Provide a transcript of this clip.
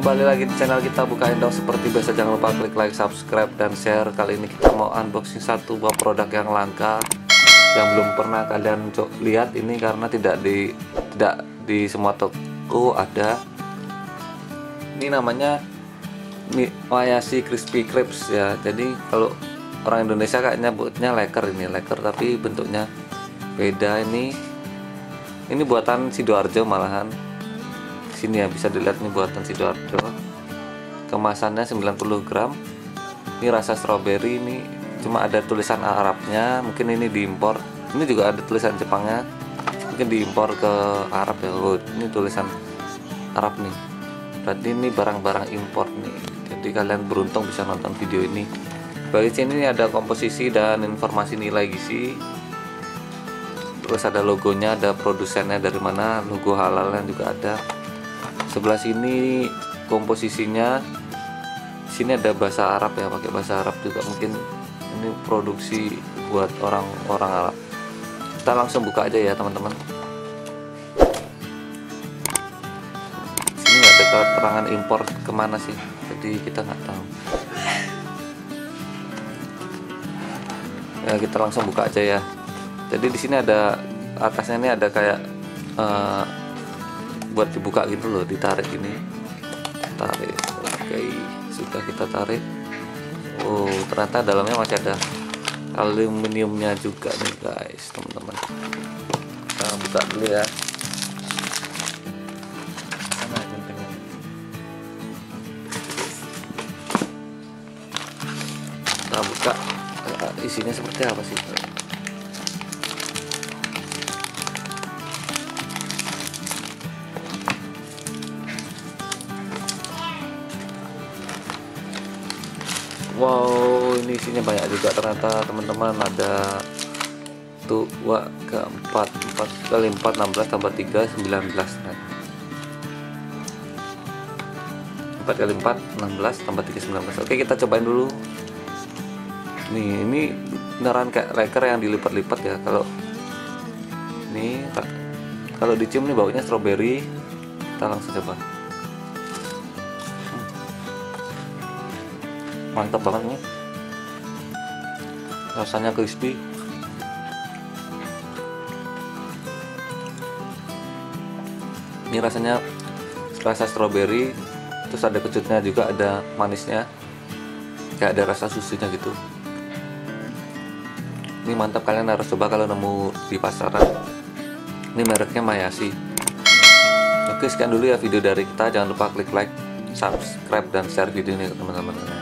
kembali lagi di channel kita Buka Endong. Seperti biasa jangan lupa klik like, subscribe, dan share. Kali ini kita mau unboxing satu buah produk yang langka, yang belum pernah kalian lihat ini karena tidak di semua toko ada. Ini namanya Mayashi Crispy Crepes ya. Jadi kalau orang Indonesia kayaknya nyebutnya leker, ini leker tapi bentuknya beda. Ini buatan Sidoarjo malahan. Sini ya bisa dilihat nih buatan Sidoarjo. Kemasannya 90 gram. Ini rasa strawberry, ini cuma ada tulisan Arabnya, mungkin ini diimpor. Ini juga ada tulisan Jepangnya, mungkin diimpor ke Arab ya. Oh, ini tulisan Arab nih. Berarti ini barang-barang impor nih. Jadi kalian beruntung bisa nonton video ini. Bagi sini ada komposisi dan informasi nilai gizi. Terus ada logonya, ada produsennya dari mana, logo halalnya juga ada. Sebelah sini komposisinya, sini ada bahasa Arab ya, pakai bahasa Arab juga, mungkin ini produksi buat orang-orang Arab. Kita langsung buka aja ya teman-teman. Sini nggak ada keterangan impor kemana sih, jadi kita nggak tahu. Ya kita langsung buka aja ya. Jadi di sini ada atasnya ini ada kayak buat dibuka gitu loh, ditarik ini, tarik. Oke, sudah kita tarik. Oh, ternyata dalamnya masih ada aluminiumnya juga nih guys, teman-teman. Kita buka dulu ya. Mana gentengnya? Kita buka, isinya seperti apa sih? Wow, ini isinya banyak juga ternyata teman-teman. Ada 2 ke 4 kali 4 16 tambah 3 19. 4 kali 4 16 tambah 3 19. Oke, kita cobain dulu. Nih, ini beneran kayak leker yang dilipat-lipat ya. Kalau dicium nih baunya strawberry. Kita langsung coba. Mantap banget nih, rasanya crispy. Ini rasanya rasa strawberry, terus ada kecutnya juga, ada manisnya, kayak ada rasa susunya gitu. Ini mantap, kalian harus coba kalau nemu di pasaran. Ini mereknya Mayashi. Oke, sekian dulu ya video dari kita. Jangan lupa klik like, subscribe, dan share video ini ke teman-teman.